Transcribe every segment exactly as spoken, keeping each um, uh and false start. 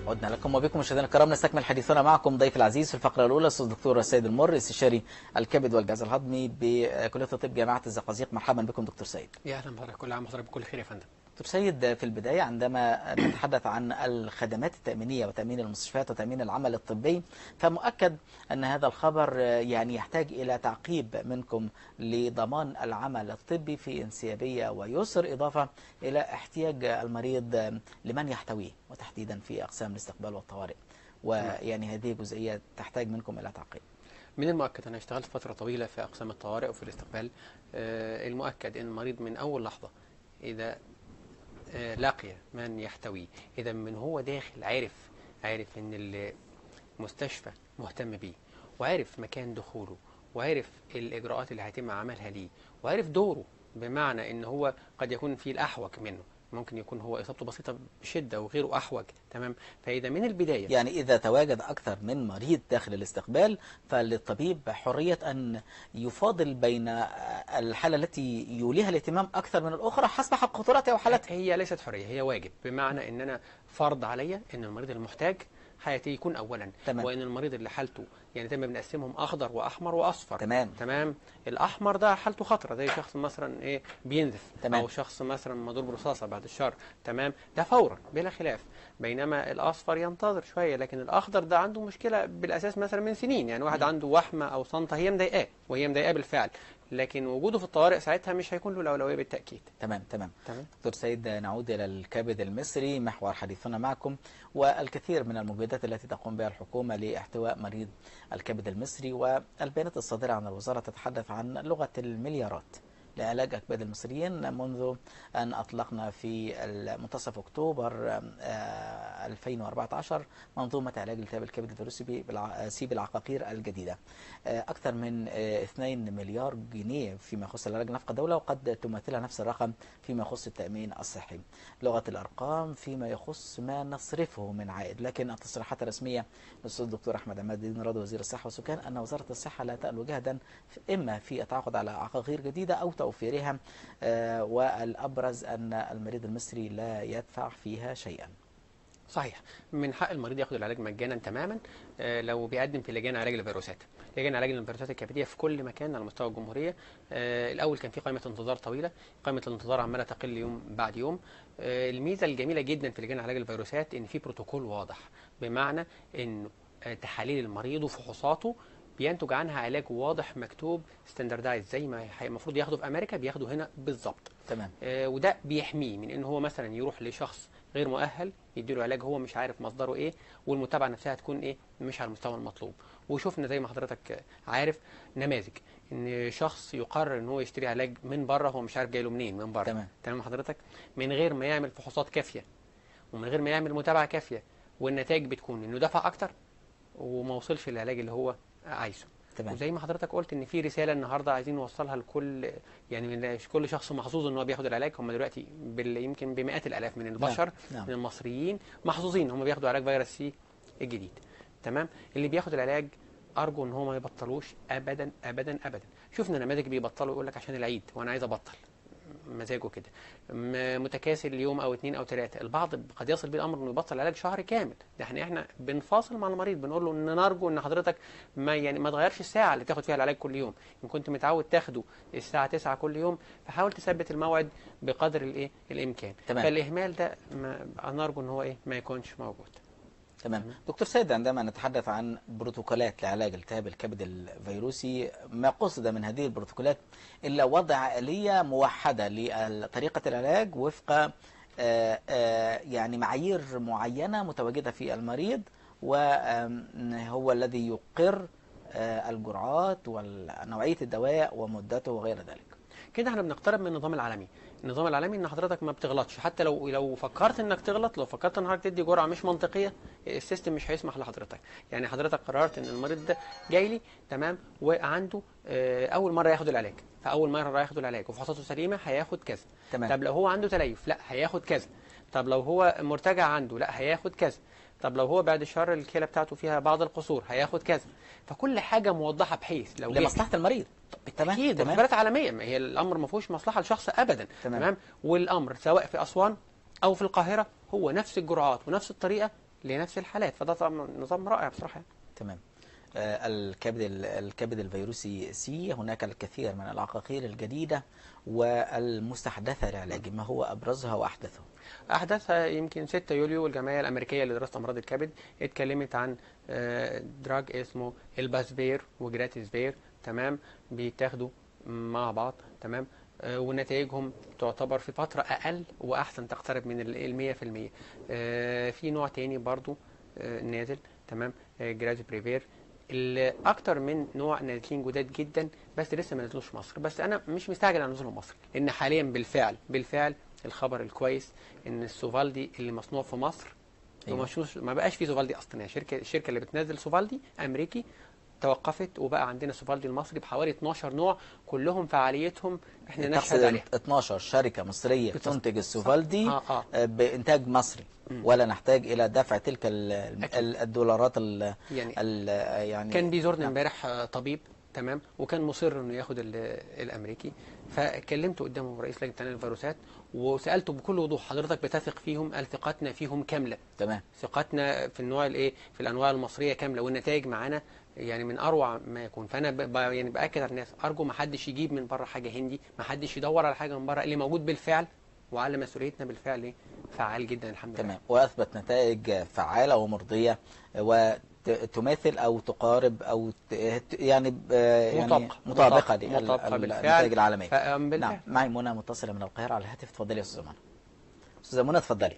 عدنا لكم وبكم مشاهدينا الكرام، نستكمل حديثنا معكم. ضيف العزيز في الفقره الاولى الاستاذ الدكتور السيد المر، استشاري الكبد والجهاز الهضمي بكليه الطب جامعه الزقازيق. مرحبا بكم دكتور سيد. يا اهلا بحضرتك، كل عام وحضرتك بكل خير يا فندم. دكتور سيد، في البدايه عندما نتحدث عن الخدمات التامينيه وتامين المستشفيات وتامين العمل الطبي، فمؤكد ان هذا الخبر يعني يحتاج الى تعقيب منكم لضمان العمل الطبي في انسيابيه ويسر، اضافه الى احتياج المريض لمن يحتويه وتحديدا في اقسام الاستقبال والطوارئ، ويعني هذه جزئيه تحتاج منكم الى تعقيب. من المؤكد انا اشتغلت فتره طويله في اقسام الطوارئ وفي الاستقبال. آه المؤكد ان المريض من اول لحظه اذا آه لقي من يحتويه، اذا من هو داخل عارف عارف ان المستشفى مهتم بيه، وعارف مكان دخوله، وعارف الاجراءات اللي هيتم عملها ليه، وعارف دوره، بمعنى ان هو قد يكون في الاحوج منه، ممكن يكون هو إصابته بسيطة بشدة وغيره أحوج. تمام. فإذا من البداية يعني إذا تواجد أكثر من مريض داخل الاستقبال فللطبيب حرية أن يفاضل بين الحالة التي يوليها الاهتمام أكثر من الأخرى حسب خطورتها وحالتها. هي ليست حرية، هي واجب، بمعنى أن أنا فرض عليا أن المريض المحتاج حياتي يكون أولا. تمام. وأن المريض اللي حالته يعني دايما بنقسمهم أخضر وأحمر وأصفر. تمام. تمام. الأحمر ده حالته خطرة، زي شخص مثلا إيه بينزف. تمام. أو شخص مثلا مضروب برصاصة بعد الشر. تمام. ده فورا بلا خلاف. بينما الأصفر ينتظر شوية، لكن الأخضر ده عنده مشكلة بالأساس مثلا من سنين، يعني واحد م. عنده وحمة أو صنطة هي مضايقاه وهي مضايقاه بالفعل، لكن وجوده في الطوارئ ساعتها مش هيكون له الأولوية بالتأكيد. تمام تمام تمام. دكتور سيد، نعود إلى الكبد المصري محور حديثنا معكم، والكثير من المجهودات التي تقوم بها الحكومة لاحتواء مريض الكبد المصري، والبيانات الصادرة عن الوزارة تتحدث عن لغة المليارات لعلاج أكباد المصريين منذ أن أطلقنا في منتصف أكتوبر ألفين وأربعة عشر منظومة علاج التهاب الكبد الفيروسي سي بالعقاقير الجديدة. أكثر من اثنين مليار جنيه فيما يخص العلاج نفقة دولة، وقد تمثلها نفس الرقم فيما يخص التأمين الصحي. لغة الأرقام فيما يخص ما نصرفه من عائد، لكن التصريحات الرسمية للأستاذ الدكتور أحمد عماد الدين رضا وزير الصحة والسكان أن وزارة الصحة لا تألو جهدا إما في التعاقد على عقاقير جديدة أو توفيرها، آه والأبرز أن المريض المصري لا يدفع فيها شيئا. صحيح، من حق المريض ياخد العلاج مجانا تماما آه لو بيقدم في لجان علاج الفيروسات. لجان علاج الفيروسات الكبديه في كل مكان على مستوى الجمهوريه. آه الاول كان في قائمه انتظار طويله، قائمه الانتظار عماله تقل يوم بعد يوم. آه الميزه الجميله جدا في لجان علاج الفيروسات ان في بروتوكول واضح، بمعنى انه آه تحاليل المريض وفحوصاته بينتج عنها علاج واضح مكتوب ستاندردايز، زي ما المفروض ياخده في امريكا بياخده هنا بالظبط. تمام. آه وده بيحميه من ان هو مثلا يروح لشخص غير مؤهل يديله علاج هو مش عارف مصدره ايه، والمتابعه نفسها تكون ايه مش على المستوى المطلوب. وشفنا زي ما حضرتك عارف نماذج ان شخص يقرر ان هو يشتري علاج من بره هو مش عارف جاي له منين من بره. تمام. تمام حضرتك، من غير ما يعمل فحوصات كافيه ومن غير ما يعمل متابعه كافيه، والنتائج بتكون انه دفع اكتر وما وصلش للعلاج اللي هو عايزه. تمام. وزي ما حضرتك قلت ان في رساله النهارده عايزين نوصلها لكل، يعني مش كل شخص محظوظ ان هو بياخد العلاج. هم دلوقتي بال يمكن بمئات الالاف من البشر. نعم. نعم. من المصريين محظوظين هم بياخدوا علاج فيروس سي الجديد. تمام. اللي بياخد العلاج ارجو ان هو ما يبطلوش ابدا ابدا ابدا. شفنا نماذج بيبطلوا يقول لك عشان العيد وانا عايز ابطل، مزاجه كده، متكاسل يوم او اثنين او ثلاثه. البعض قد يصل بيه الامر انه يبطل علاج شهر كامل. ده احنا احنا بنفاصل مع المريض بنقول له ان نرجو ان حضرتك ما يعني ما تغيرش الساعه اللي تاخد فيها العلاج كل يوم. ان كنت متعود تاخده الساعه تسعة كل يوم فحاول تثبت الموعد بقدر الايه الامكان. تمام. فالاهمال ده نرجو ان هو ايه ما يكونش موجود. تمام. دكتور سيد، عندما نتحدث عن بروتوكولات لعلاج التهاب الكبد الفيروسي، ما قصد من هذه البروتوكولات إلا وضع آلية موحدة لطريقة العلاج وفق آآ آآ يعني معايير معينة متواجدة في المريض، وهو الذي يقر الجرعات ونوعية الدواء ومدته وغير ذلك. كده احنا بنقترب من النظام العالمي. النظام العالمي ان حضرتك ما بتغلطش، حتى لو لو فكرت انك تغلط، لو فكرت ان حضرتك تدي جرعه مش منطقيه السيستم مش هيسمح لحضرتك. يعني حضرتك قررت ان المريض ده جاي لي تمام وعنده اه اول مره ياخد العلاج، فاول مره ياخد العلاج وفحوصاته سليمه هياخد كذا. تمام. طب لو هو عنده تليف لا هياخد كذا. طب لو هو مرتجع عنده لا هياخد كذا. طب لو هو بعد الشر الكلى بتاعته فيها بعض القصور هياخد كذا. فكل حاجه موضحه بحيث لو لمصلحه المريض. بالتاكيد اخبارات عالميه، ما هي الامر ما فيهوش مصلحه لشخص ابدا. تمام. تمام. والامر سواء في اسوان او في القاهره هو نفس الجرعات ونفس الطريقه لنفس الحالات. فده طبعا نظام رائع بصراحه يعني. تمام. آه، الكبد ال- الكبد الفيروسي سي، هناك الكثير من العقاقير الجديدة والمستحدثة لعلاجه، ما هو أبرزها وأحدثها؟ احدثها يمكن ستة يوليو الجمعيه الامريكيه لدراسه امراض الكبد اتكلمت عن دراج اسمه الباسفير وجراتيسفير، تمام، بيتاخدوا مع بعض، تمام، آه، ونتائجهم تعتبر في فتره اقل واحسن، تقترب من ال مية في المية. آه، في نوع تاني برضو آه، نازل، تمام، جراتيسفير. اكتر من نوع نازلين جداد جدا، بس لسه ما نزلوش مصر. بس انا مش مستعجل على نزولهم مصر، لان حاليا بالفعل بالفعل الخبر الكويس ان السوفالدي اللي مصنوع في مصر أيوة. ومشوش، ما بقاش في سوفالدي اصلا. يعني شركه الشركه اللي بتنزل سوفالدي امريكي توقفت، وبقى عندنا سوفالدي المصري بحوالي اتناشر نوع، كلهم فعاليتهم احنا نشهد تقصد عليها. اتناشر شركة مصرية بتص- تنتج صح. السوفالدي اه اه آه، بإنتاج مصري، مم. ولا نحتاج إلى دفع تلك ال- اكيد. ال- الدولارات ال يعني ال يعني. كان بيزورني نعم. امبارح آه، طبيب، تمام، وكان مصر انه ياخد ال- الامريكي. فكلمته قدامه رئيس لجنه تنميه الفيروسات وسالته بكل وضوح: حضرتك بتثق فيهم؟ قال: ثقتنا فيهم كامله. تمام. ثقتنا في النوع الايه، في الانواع المصريه كامله، والنتائج معانا يعني من اروع ما يكون. فانا ب... ب... يعني باكد على الناس: ارجو ما حدش يجيب من بره حاجه هندي، ما حدش يدور على حاجه من بره، اللي موجود بالفعل وعلى مسؤوليتنا بالفعل ايه فعال جدا الحمد لله. تمام. وأثبت نتائج فعالة ومرضية، وتماثل أو تقارب أو ت- يعني آه، يعني مطابقه مطابقة مطابقه مطابقه بالفعل. للنتائج العالمية. نعم. فبالفعل معي منى متصلة من القاهرة على الهاتف. تفضلي يا أستاذة منى. أستاذة منى اتفضلي.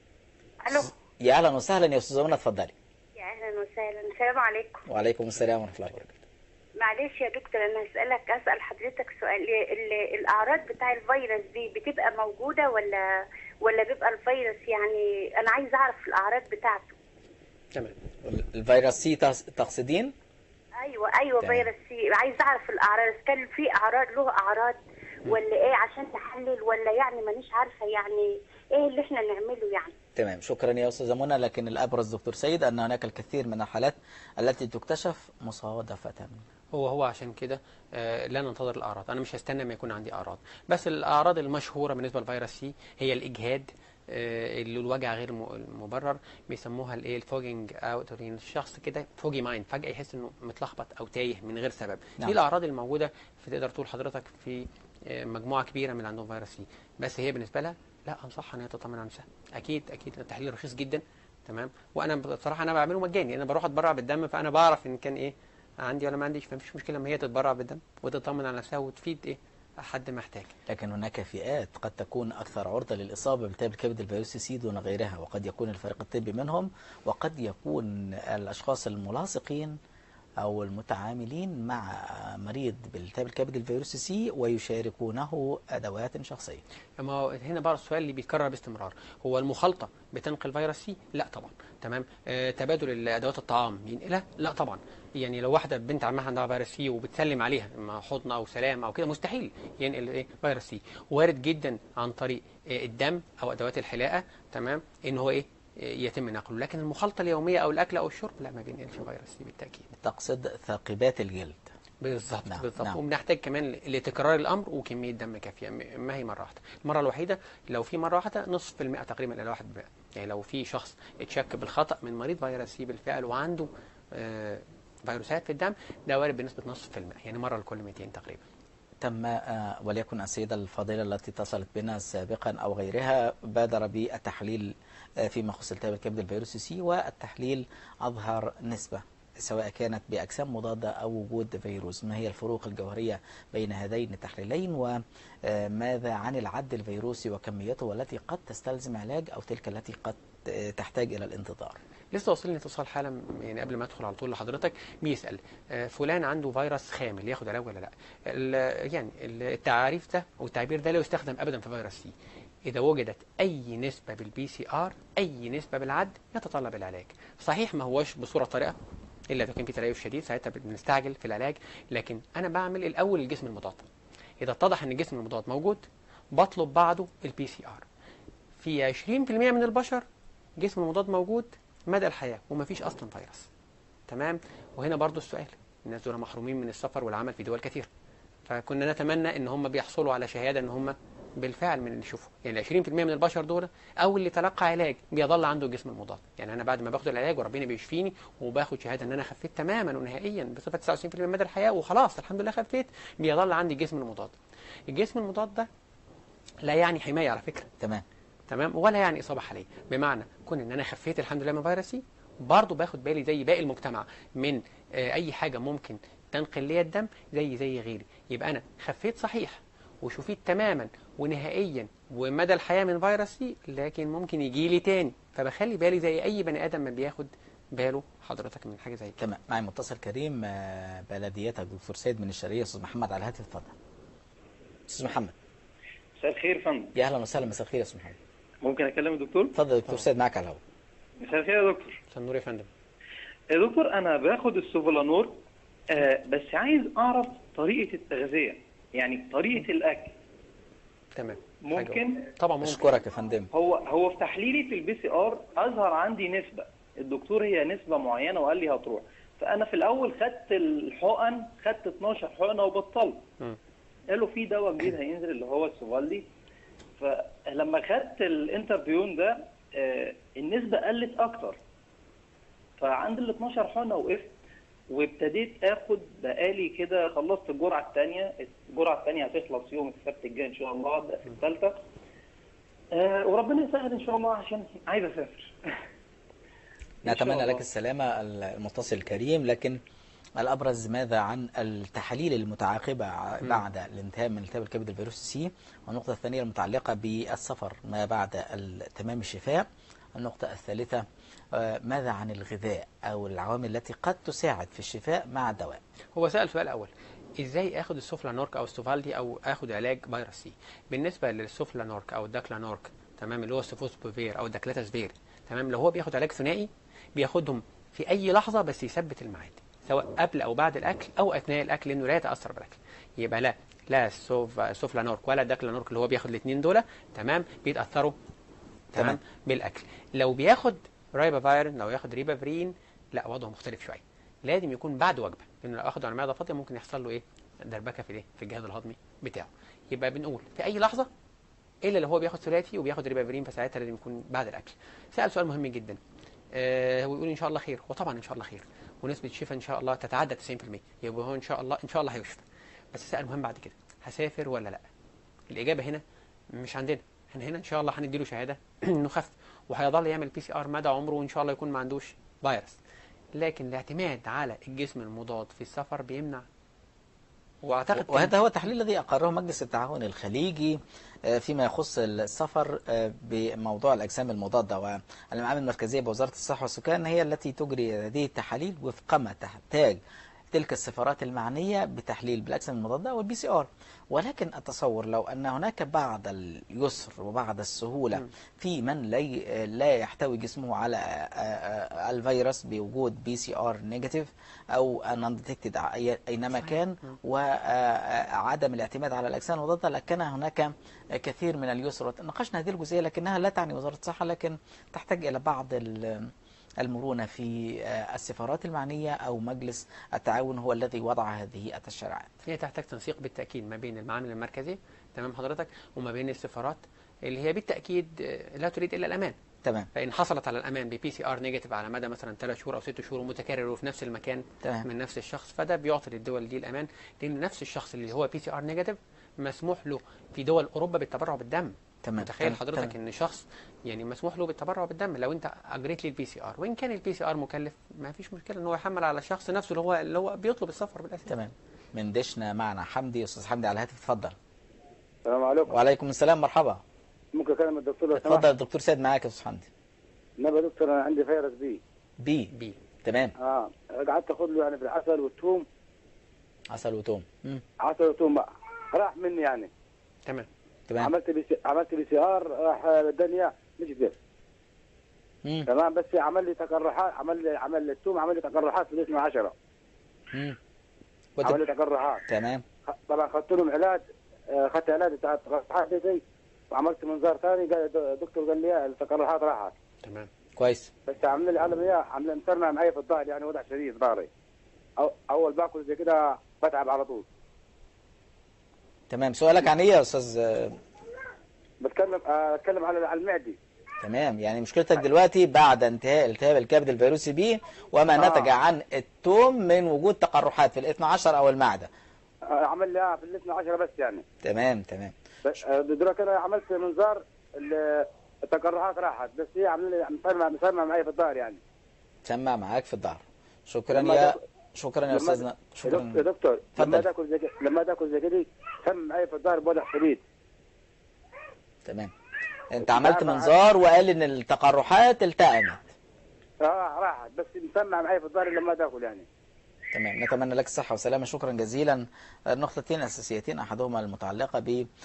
الو. يا أهلا وسهلا يا أستاذة منى، اتفضلي. يا اهلا وسهلا، السلام عليكم. وعليكم السلام ورحمة الله وبركاته. معلش يا دكتور، انا هسالك اسال حضرتك سؤال. ال- الاعراض بتاع الفيروس دي بتبقى موجوده ولا ولا بيبقى الفيروس؟ يعني انا عايز اعرف الاعراض بتاعته. تمام. الفيروس سي تقص- تقصدين؟ ايوه ايوه، تمام. فيروس سي. عايز اعرف الاعراض، كان في اعراض له اعراض ولا ايه عشان نحلل، ولا يعني مانيش عارفه يعني ايه اللي احنا نعمله يعني. تمام. شكرا يا أستاذة منى. لكن الأبرز دكتور سيد أن هناك الكثير من الحالات التي تكتشف مصادفة. هو هو عشان كده آه لا ننتظر الاعراض. انا مش هستنى ما يكون عندي اعراض. بس الاعراض المشهوره بالنسبه للفيروس سي هي الاجهاد، آه اللي الوجع غير م- مبرر، بيسموها الايه الفوجينج اوت. الشخص كده فوجي مايند، فجاه يحس انه متلخبط او تايه من غير سبب. نعم. دي الاعراض الموجوده في، تقدر تقول حضرتك، في آه مجموعه كبيره من اللي عندهم فيروس سي. بس هي بالنسبه لها لا، انصحها ان هي تطمن على نفسها. اكيد اكيد التحليل رخيص جدا، تمام، وانا بصراحه انا بعمله مجاني. انا بروح اتبرع بالدم، فانا بعرف ان كان ايه عندي ولا ما عنديش. فمفيش مشكله ما هي تتبرع بالدم وتطمن على نفسها وتفيد ايه حد محتاج. لكن هناك فئات قد تكون أكثر عرضة للإصابة بالتهاب الكبد الفيروسي سي دون غيرها، وقد يكون الفريق الطبي منهم، وقد يكون الأشخاص الملاصقين أو المتعاملين مع مريض بالتهاب الكبد الفيروسي سي ويشاركونه أدوات شخصية. اما هو هنا بقى السؤال اللي بيتكرر باستمرار: هو المخالطه بتنقل فيروس سي؟ لا طبعا. تمام. آه تبادل ادوات الطعام ينقلها؟ لا طبعا. يعني لو واحده بنت عمها عندها فيروس سي وبتسلم عليها مع حضن او سلام او كده، مستحيل ينقل ايه فيروس سي. وارد جدا عن طريق آه الدم او ادوات الحلاقه، تمام، ان هو ايه يتم نقله. لكن المخالطه اليوميه او الاكل او الشرب لا، ما بينقلش فيروس سي بالتاكيد. تقصد ثاقبات الجلد. بالظبط. نعم. بالظبط. نعم. وبنحتاج كمان لتكرار الامر وكميه دم كافيه، م- ما هي مره واحده. المره الوحيده لو في مره واحده نصف في المئه تقريبا الى واحد بالمئة. يعني لو في شخص اتشك بالخطا من مريض فيروس سي بالفعل وعنده آه فيروسات في الدم، ده وارد بنسبه نصف في المئة، يعني مره لكل مئتين تقريبا. تم آه، وليكن السيدة الفاضلة التي اتصلت بنا سابقا أو غيرها بادر بالتحليل آه، فيما يخص التهاب الكبد الفيروسي سي، والتحليل أظهر نسبة سواء كانت بأجسام مضادة أو وجود فيروس. ما هي الفروق الجوهرية بين هذين التحليلين، وماذا عن العد الفيروسي وكميته والتي قد تستلزم علاج أو تلك التي قد آه، تحتاج إلى الانتظار؟ لسه واصلني اتصال حالا، يعني قبل ما ادخل على طول لحضرتك، بيسال آه، فلان عنده فيروس خامل ياخد علاج ولا لا. ال- يعني التعريف ده او التعبير ده لا يستخدم ابدا في فيروس سي. اذا وجدت اي نسبه بالبي سي ار، اي نسبه بالعد، يتطلب العلاج. صحيح ما هوش بصوره طارئه الا اذا كان في تليف شديد، ساعتها بنستعجل في العلاج. لكن انا بعمل الاول الجسم المضاد. اذا اتضح ان الجسم المضاد موجود، بطلب بعده البي سي ار. في عشرين في المئة من البشر جسم المضاد موجود مدى الحياه ومفيش اصلا فيروس. تمام. وهنا برضو السؤال: الناس دول محرومين من السفر والعمل في دول كثيره، فكنا نتمنى ان هم بيحصلوا على شهاده ان هم بالفعل من اللي نشوفه، يعني عشرين في المية من البشر دول او اللي تلقى علاج بيظل عنده الجسم المضاد. يعني انا بعد ما باخد العلاج وربنا بيشفيني وباخد شهاده ان انا خفيت تماما ونهائيا بصفه تسعة وتسعين في المية مدى الحياه وخلاص الحمد لله خفيت، بيظل عندي الجسم المضاد. الجسم المضاد ده لا يعني حمايه على فكره، تمام تمام، ولا يعني اصابه حاليه. بمعنى كون ان انا خفيت الحمد لله من فيروسي، برضه باخد بالي زي باقي المجتمع من آه، اي حاجه ممكن تنقل لي الدم زي زي غيري. يبقى انا خفيت صحيح وشفيت تماما ونهائيا ومدى الحياه من فيروسي، لكن ممكن يجي لي تاني، فبخلي بالي زي اي بني ادم ما بياخد باله حضرتك من حاجه زي كده. تمام. معي متصل كريم آه، بلديتك دكتور سيد من الشرقيه، استاذ محمد على الهاتف، اتفضل. استاذ محمد. مساء الخير يا فندم. يا اهلا وسهلا، مساء الخير يا استاذ محمد. ممكن اكلم الدكتور؟ اتفضل يا دكتور سيد، معاك على الهواء. مساء الخير يا دكتور. مساء النور يا فندم. يا دكتور انا باخد السوفلانور آه بس عايز اعرف طريقه التغذيه، يعني طريقه الاكل. تمام. ممكن؟ طبعا ممكن. اشكرك يا فندم. هو هو في تحليلي في البي سي ار اظهر عندي نسبه، الدكتور هي نسبه معينه وقال لي هتروح، فانا في الاول خدت الحقن، خدت اتناشر حقنه وبطلت. م. قالوا في دواء جديد هينزل اللي هو السوفالدي، فلما خدت الانترفيون ده آه النسبه قلت اكتر، فعند ال اتناشر حقنه وقفت وابتديت اخد بقالي كده، خلصت الجرعه الثانيه، الجرعه الثانيه هتخلص يوم السبت الجاي ان شاء الله، ابدا في الثالثه آه وربنا يسهل ان شاء الله عشان عايز اسافر. نتمنى لك السلامه المتصل الكريم، لكن الابرز ماذا عن التحاليل المتعاقبه بعد الانتهاء من التهاب الكبد الفيروسي سي؟ والنقطه الثانيه المتعلقه بالسفر ما بعد تمام الشفاء. النقطه الثالثه ماذا عن الغذاء او العوامل التي قد تساعد في الشفاء مع الدواء؟ هو سأل سؤال اول، ازاي اخد السوفلانورك او السوفالدي او اخد علاج فيروس سي؟ بالنسبه للسوفلانورك او الداكلانورك، تمام، اللي هو السيفوسبوفير او الداكلاتاسفير، تمام، لو هو بياخد علاج ثنائي بياخدهم في اي لحظه بس يثبت الميعاد، سواء قبل او بعد الاكل او اثناء الاكل، لانه لا يتاثر بالاكل. يبقى لا لا السوف سوفلانورك ولا الداكلانورك اللي هو بياخد الاثنين دول، تمام، بيتاثروا تمام, تمام بالاكل. لو بياخد رايبافيرين، لو ياخد ريبافرين، لا وضعه مختلف شويه، لازم يكون بعد وجبه، لانه لو اخده على معده فاضيه ممكن يحصل له ايه؟ دربكه في الايه؟ في الجهاز الهضمي بتاعه. يبقى بنقول في اي لحظه الا لو هو بياخد ثلاثي وبياخد ريبافرين، فساعتها لازم يكون بعد الاكل. سال سؤال مهم جدا، آه هو يقول ان شاء الله خير، وطبعا ان شاء الله خير، ونسبه الشفاء ان شاء الله تتعدى تسعين في المية، يبقى هو ان شاء الله ان شاء الله هيشفى. بس سال مهم بعد كده، هسافر ولا لا؟ الاجابه هنا مش عندنا، احنا هنا ان شاء الله هنديله شهاده انه خف، وهيظل يعمل بي سي ار مدى عمره، وان شاء الله يكون ما عندوش فيروس. لكن الاعتماد على الجسم المضاد في السفر بيمنع. واعتقد وهذا هو التحليل الذي اقره مجلس التعاون الخليجي فيما يخص السفر بموضوع الاجسام المضاده، والمعامل المركزيه بوزاره الصحه والسكان هي التي تجري هذه التحاليل وفق ما تحتاج تلك السفارات المعنيه بتحليل بالاجسام المضاده والبي سي ار. ولكن اتصور لو ان هناك بعض اليسر وبعض السهوله م. في من لا لا يحتوي جسمه على الفيروس بوجود بي سي ار نيجاتيف او نون ديتكتد اينما كان، وعدم الاعتماد على الاجسام المضاده، لكان هناك كثير من اليسر. ناقشنا هذه الجزئيه لكنها لا تعني وزاره الصحه، لكن تحتاج الى بعض المرونة في السفارات المعنية أو مجلس التعاون هو الذي وضع هذه التشريعات. هي تحتاج تنسيق بالتأكيد ما بين المعامل المركزية، تمام حضرتك، وما بين السفارات اللي هي بالتأكيد لا تريد إلا الأمان. تمام. فإن حصلت على الأمان ببي سي آر نيجاتيف على مدى مثلا ثلاث شهور أو ست شهور متكرر وفي نفس المكان، تمام، من نفس الشخص، فده بيعطي للدول دي الأمان، لأن نفس الشخص اللي هو بي سي آر نيجاتيف مسموح له في دول أوروبا بالتبرع بالدم. تمام. تخيل حضرتك تمام. ان شخص يعني مسموح له بالتبرع بالدم لو انت اجريت لي البي سي ار، وان كان البي سي ار مكلف ما فيش مشكله ان هو يحمل على الشخص نفسه اللي هو اللي هو بيطلب السفر بالاساس. تمام. من دشنا معنا حمدي، استاذ حمدي على الهاتف، اتفضل. السلام عليكم. وعليكم السلام، مرحبا. ممكن اكلم الدكتور؟ اتفضل الدكتور سيد معاك يا استاذ حمدي. نبي يا دكتور انا عندي فيروس بي. بي بي تمام. اه قعدت اخذ له يعني في العسل والثوم. عسل وثوم. امم عسل وثوم بقى راح مني يعني. تمام. تمام. عملت بي سي... عملت بي سي ار راح الدنيا مش قدر. تمام. بس عمل لي تقرحات، عمل لي عمل لي الثوم عمل لي تقرحات في جسمي عشرة. امم عمل لي تقرحات. تمام. طبعا اخذت لهم علاج، اخذت علاج بتاع التقرحات دي وعملت منظار ثاني، قال الدكتور قال لي التقرحات راحت. تمام. كويس. بس عمل لي علم اياه، عمل مسرنا معي في الظهر يعني وضع شديد ضهري. أو اول باكل زي كده بتعب على طول. تمام. سؤالك عن ايه يا استاذ بتكلم آه، بتكلم على على المعدي. تمام، يعني مشكلتك دلوقتي بعد انتهاء التهاب الكبد الفيروسي بي وما آه. نتج عن التوم من وجود تقرحات في الاثنى عشر او المعده. آه، عمل لي آه، في الاثنى عشر بس يعني. تمام تمام. آه، دلوقتي انا عملت منظار ال- التقرحات راحت، بس هي عامله لي مسمع مسمع معي في الظهر يعني. سمع معاك في الظهر. شكرا لما يا تاكل- شكرا يا لما استاذنا. يا شكرا. دكتور لما اتفضل. تاكل زي كده- لما تاكل زي كده سمع معي في الظهر بوضع شديد. تمام. انت عملت نعم. منظار وقال ان التقرحات التأمت. اه راحت، بس مسمع معي في الظهر لما تاكل يعني. تمام، نتمنى لك الصحة والسلامة. شكرا جزيلا. النقطتين الأساسيتين أحدهما المتعلقة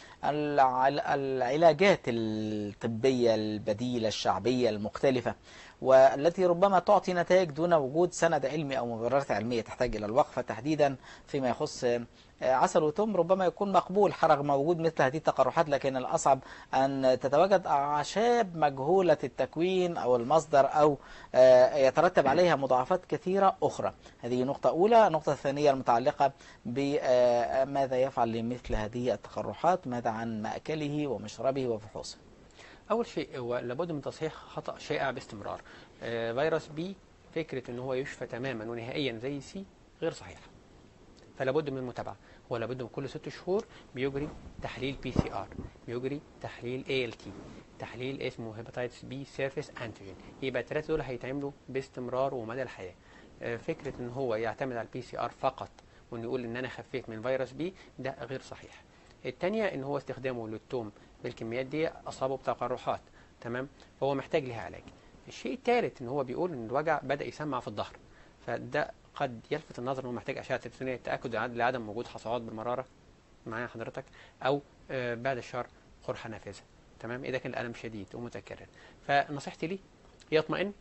بالعلاجات الطبية البديلة الشعبية المختلفة، والتي ربما تعطي نتائج دون وجود سند علمي أو مبررات علمية تحتاج إلى الوقفة، تحديدا فيما يخص عسل وتم. ربما يكون مقبول رغم وجود مثل هذه التقرحات، لكن الأصعب أن تتواجد أعشاب مجهولة التكوين أو المصدر، أو يترتب عليها مضاعفات كثيرة أخرى. هذه نقطة أولى. النقطة الثانية المتعلقة بماذا يفعل لمثل هذه التقرحات، ماذا عن مأكله ومشربه وفحوصه. اول شيء هو لابد من تصحيح خطا شائع باستمرار. آه، فيروس بي فكره ان هو يشفى تماما ونهائيا زي سي غير صحيحه، فلا بد من المتابعه. هو لابد من كل ست شهور بيجري تحليل بي سي ار، بيجري تحليل اي ال تي، تحليل اسمه هيباتيتس بي سيرفيس انتيجين. يبقى الثلاثه دول هيتعملوا باستمرار ومدى الحياه. آه، فكره ان هو يعتمد على البي سي ار فقط وانه يقول ان انا خفيت من فيروس بي ده غير صحيح. الثانيه ان هو استخدامه للتوم بالكميات دي اصابه بتقرحات، تمام، فهو محتاج لها علاج. الشيء الثالث ان هو بيقول ان الوجع بدا يسمع في الظهر، فده قد يلفت النظر انه محتاج اشعه تلفزيونيه للتاكد لعدم وجود حصوات بالمراره معايا حضرتك، او آه بعد الشر قرحه نافذه، تمام، اذا كان الالم شديد ومتكرر. فنصيحتي ليه يطمئن،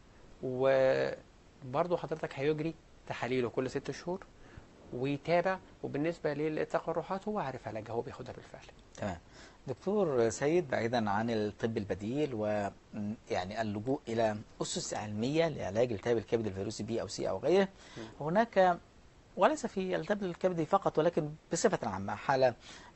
وبرضه حضرتك هيجري تحاليله كل ست شهور ويتابع. وبالنسبه للتقرحات هو عارف علاجها، هو بياخدها بالفعل. تمام. دكتور سيد، بعيدا عن الطب البديل ويعني اللجوء إلى أسس علمية لعلاج التهاب الكبد الفيروسي بي أو سي أو غيره، هناك وليس في التهاب الكبد فقط ولكن بصفة عامة حالة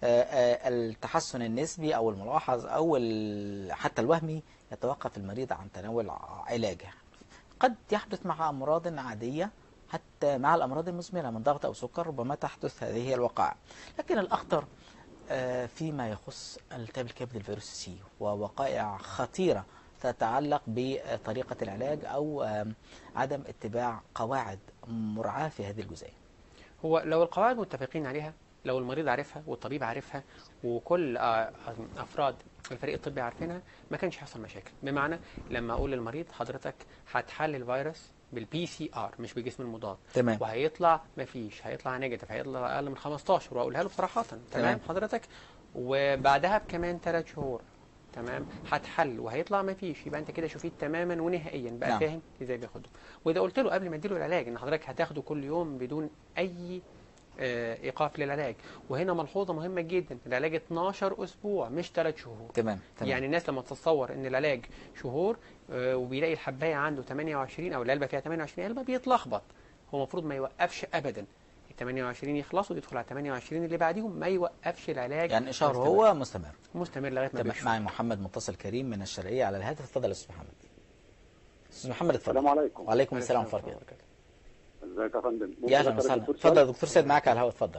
التحسن النسبي أو الملاحظ أو حتى الوهمي يتوقف المريض عن تناول علاجه. قد يحدث مع أمراض عادية، حتى مع الأمراض المزمنة من ضغط أو سكر ربما تحدث هذه الوقائع، لكن الأخطر فيما يخص التهاب الكبد الفيروسي سي ووقائع خطيرة تتعلق بطريقة العلاج أو عدم اتباع قواعد مرعاة في هذه الجزئية. هو لو القواعد متفقين عليها، لو المريض عارفها والطبيب عارفها وكل أفراد الفريق الطبي عارفينها، ما كانش هيحصل مشاكل. بمعنى لما أقول للمريض حضرتك هتحلل الفيروس بالبي سي ار مش بالجسم المضاد، تمام، وهيطلع مفيش، هيطلع نيجاتيف، هيطلع اقل من خمستاشر، واقولها له صراحه، تمام, تمام حضرتك، وبعدها بكمان ثلاث شهور تمام هتحل وهيطلع مفيش، يبقى انت كده شفيت تماما ونهائيا بقى. نعم. فاهم ازاي بياخده. واذا قلت له قبل ما اديله العلاج ان حضرتك هتاخده كل يوم بدون اي آه ايقاف للعلاج، وهنا ملحوظه مهمه جدا، العلاج اتناشر اسبوع مش ثلاث شهور. تمام. تمام. يعني الناس لما تتصور ان العلاج شهور آه وبيلاقي الحبايه عنده ثمانية وعشرين او العلبه فيها ثمانية وعشرين علبه بيتلخبط. هو المفروض ما يوقفش ابدا، ال ثمانية وعشرين يخلصوا ويدخل على ثمانية وعشرين اللي بعديهم، ما يوقفش العلاج، يعني شهر هو مستمر مستمر لغايه ما بيشوف. معي محمد متصل كريم من الشرقيه على الهاتف. اتفضل يا استاذ محمد. استاذ محمد اتفضل. السلام عليكم. وعليكم السلام ورحمه الله وبركاته. ازيك يا فندم؟ يا اهلا وسهلا. اتفضل يا دكتور سيد، معاك على الهواء. اتفضل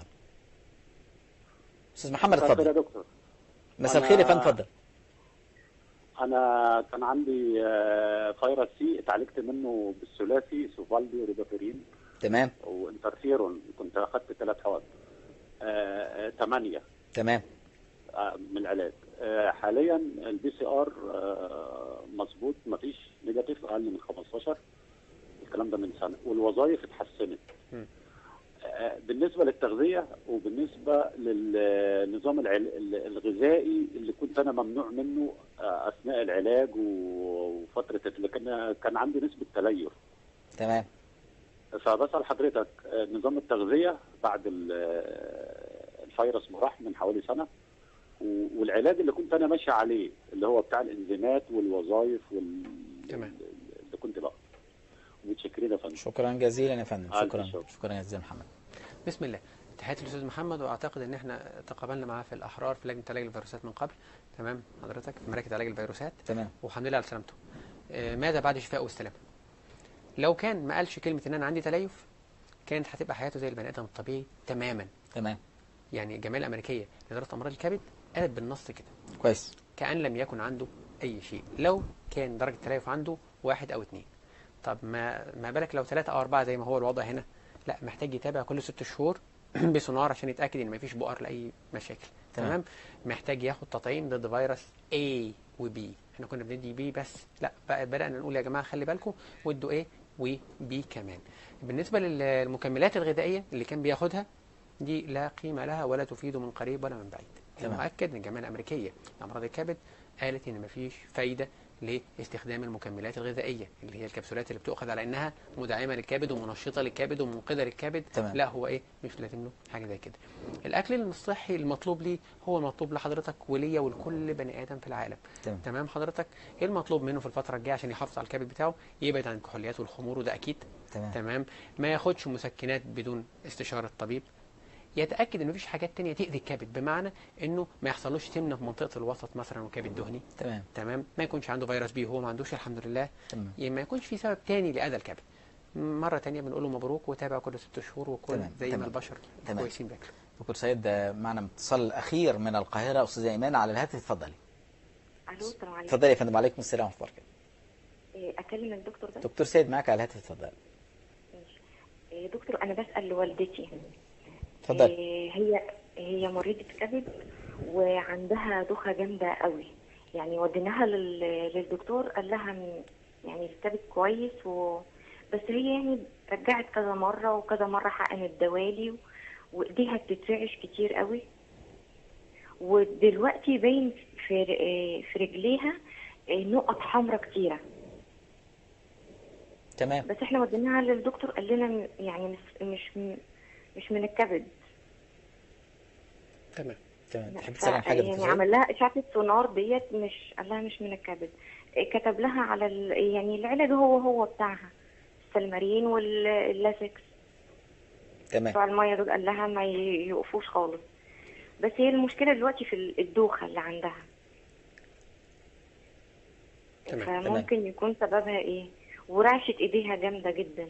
استاذ محمد. اتفضل يا دكتور. مساء الخير يا فندم. اتفضل. انا كان عندي فيروس سي اتعالجت منه بالثلاثي سوفالدي وريبافيرين. تمام. وانترفيرون كنت اخذت ثلاث حواد ثمانيه. تمام. من العلاج. حاليا البي سي ار مظبوط، ما فيش نيجاتيف اقل من خمستاشر، الكلام ده من سنه، والوظائف اتحسنت. بالنسبه للتغذيه وبالنسبه للنظام الغذائي اللي كنت انا ممنوع منه اثناء العلاج وفتره اللي كان كان عندي نسبه تليف. تمام. فبسال حضرتك نظام التغذيه بعد الفيروس ما راح من حوالي سنه، والعلاج اللي كنت انا ماشي عليه اللي هو بتاع الانزيمات والوظائف وال تمام اللي كنت بقى. متشكرين يا فندم. شكرا جزيلا يا فندم. شكرا شكرا جزيلا محمد. بسم الله. تحياتي للاستاذ محمد، واعتقد ان احنا تقابلنا معاه في الاحرار في لجنه علاج الفيروسات من قبل. تمام حضرتك، في مراكز علاج الفيروسات. تمام. والحمد لله على سلامته. آه، ماذا بعد الشفاء والسلامه؟ لو كان ما قالش كلمه ان انا عندي تليف، كانت هتبقى حياته زي البني ادم الطبيعي تماما. تمام. يعني الجمعيه الامريكيه لاداره امراض الكبد قالت بالنص كده، كويس. كأن لم يكن عنده أي شيء لو كان درجة التليف عنده واحد أو اتنين. طب ما ما بالك لو ثلاثة أو أربعة زي ما هو الوضع هنا؟ لا، محتاج يتابع كل ست شهور بسونار عشان يتأكد إن مفيش بؤر لأي مشاكل. تمام. تمام. محتاج ياخد تطعيم ضد فيروس A و B. احنا كنا بندي B بس، لا بقى بدأنا نقول يا جماعة خلي بالكم وادوا A و B كمان. بالنسبة للمكملات الغذائية اللي كان بياخدها دي لا قيمة لها ولا تفيد من قريب ولا من بعيد. تمام. مؤكد ان الجمعيه الامريكيه لامراض الكبد قالت ان مفيش فايده لاستخدام المكملات الغذائيه اللي هي الكبسولات اللي بتؤخذ على انها مدعمه للكبد ومنشطه للكبد ومنقذه للكبد. تمام. لا، هو ايه، مش لازم له حاجه زي كده. الاكل الصحي المطلوب ليه هو المطلوب لحضرتك وليا ولكل بني ادم في العالم. تمام. تمام حضرتك. ايه المطلوب منه في الفتره الجايه عشان يحافظ على الكبد بتاعه؟ يبعد عن الكحوليات والخمور، وده اكيد. تمام. تمام. ما ياخدش مسكنات بدون استشاره طبيب. يتاكد ان مفيش حاجات تانية تاذي الكبد، بمعنى انه ما يحصلوش سمنه في منطقه الوسط مثلا وكبد دهني. تمام. تمام. ما يكونش عنده فيروس بي وهو ما عندوش الحمد لله. تمام. يعني ما يكونش في سبب تاني لاذى الكبد. مره تانية بنقول له مبروك وتابع كل ست شهور وكل تمام. زي تمام. ما البشر تمام. كويسين بياكلوا. دكتور سيد، معنا اتصال الاخير من القاهره، استاذه ايمان على الهاتف، اتفضلي. الو، السلام عليكم. اتفضلي يا فندم. وعليكم السلام ورحمه الله وبركاته. إيه، اكلم الدكتور ده؟ دكتور سيد معاك على الهاتف، اتفضلي. ماشي. إيه، دكتور انا بسال لوالدتي. اتفضلي. إيه، هي هي مريضه كبد وعندها دوخه جامده قوي. يعني وديناها لل- للدكتور، قال لها م- يعني الكبد كويس و... بس هي يعني رجعت كذا مره وكذا مره حقنت دوالي، وايديها بتترعش كتير قوي، ودلوقتي باين في إيه، في رجليها إيه، نقط حمراء كتيره. تمام. بس احنا وديناها للدكتور، قال لنا م- يعني مش مش مش من الكبد. تمام. تمام. تحب ف- تسالي عن حاجه يعني دكتور سيد؟ عمل لها اشعه السونار ديت، مش قال لها مش من الكبد. إيه، كتب لها على ال... يعني العلاج هو هو بتاعها السلمارين واللاسكس تمام. بتوع الميه دول، قال لها ما ي- يوقفوش خالص. بس هي المشكله دلوقتي في الدوخه اللي عندها. تمام. فممكن يكون سببها ايه؟ ورعشه ايديها جامده جدا.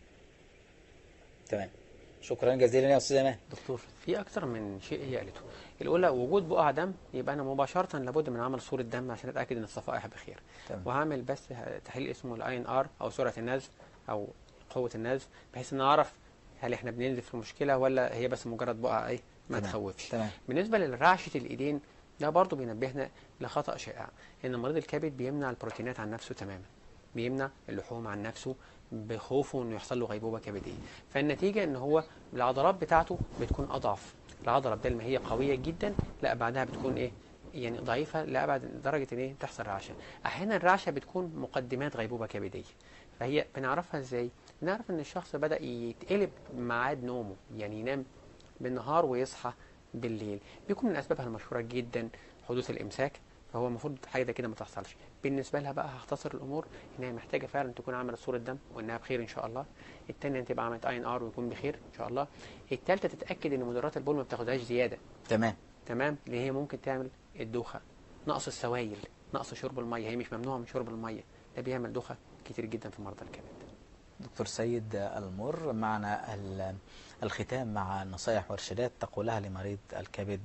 تمام. شكرا جزيلا يا استاذ ايمان. دكتور، في اكتر من شيء هي قالته. الاولى وجود بقع دم، يبقى انا مباشره لابد من عمل صوره دم عشان اتاكد ان الصفائح بخير. تمام. وهعمل بس تحليل اسمه الاي ان ار او سرعه النزف او قوه النزف، بحيث ان اعرف هل احنا بننزف في مشكله ولا هي بس مجرد بقع ايه ما تمام. تخوفش. تمام. بالنسبه لرعشه الايدين، ده برضو بينبهنا لخطا شائع، ان مريض الكبد بيمنع البروتينات عن نفسه تماما، بيمنع اللحوم عن نفسه بخوفه انه يحصل له غيبوبه كبديه. فالنتيجه ان هو العضلات بتاعته بتكون اضعف. العضله بدل ما هي قويه جدا، لا بعدها بتكون ايه، يعني ضعيفه لابعد درجه ان ايه تحصل رعشه. احيانا الرعشه بتكون مقدمات غيبوبه كبديه. فهي بنعرفها ازاي؟ بنعرف ان الشخص بدا يتقلب ميعاد نومه، يعني ينام بالنهار ويصحى بالليل. بيكون من اسبابها المشهوره جدا حدوث الامساك، فهو المفروض حاجه زي كده ما تحصلش. بالنسبه لها بقى هختصر الامور ان هي محتاجه فعلا تكون عملت صوره دم وانها بخير ان شاء الله. الثانيه تبقى عملت اي ان ار ويكون بخير ان شاء الله. الثالثه تتاكد ان مدرات البول ما بتاخدهاش زياده. تمام. تمام. اللي هي ممكن تعمل الدوخه، نقص السوائل، نقص شرب الميه. هي مش ممنوعه من شرب الميه، ده بيعمل دوخه كتير جدا في مرضى الكبد. دكتور سيد المر، معنا ال- الختام مع نصائح وارشادات تقولها لمريض الكبد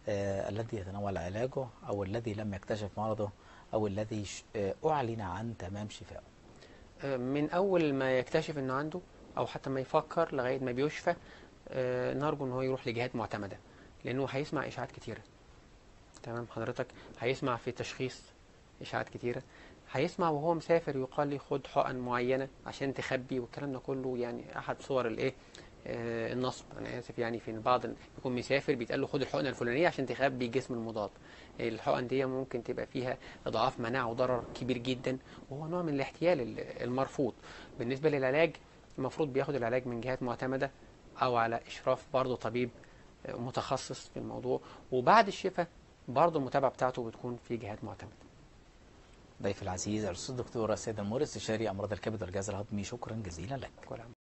آه الذي يتناول علاجه او الذي لم يكتشف مرضه او الذي ش- آه اعلن عن تمام شفائه. آه، من اول ما يكتشف انه عنده او حتى ما يفكر لغايه ما بيشفى، آه، نرجو ان هو يروح لجهات معتمده، لانه هيسمع اشاعات كتيره. تمام حضرتك. هيسمع في تشخيص اشاعات كتيره، هيسمع وهو مسافر يقال لي خد حقن معينه عشان تخبي، والكلام ده كله يعني احد صور الايه آه، النصب. انا اسف، يعني في البعض يكون مسافر بيتقال له خد الحقنه الفلانيه عشان تخبي الجسم المضاد. الحقن دي ممكن تبقى فيها اضعاف مناعه وضرر كبير جدا، وهو نوع من الاحتيال ال- المرفوض. بالنسبه للعلاج، المفروض بياخد العلاج من جهات معتمده او على اشراف برضه طبيب آه، متخصص في الموضوع، وبعد الشفاء برضه المتابعه بتاعته بتكون في جهات معتمده. ضيف العزيز الاستاذ الدكتور سيد المر، استشاري امراض الكبد والجهاز الهضمي، شكرا جزيلا لك. كل عام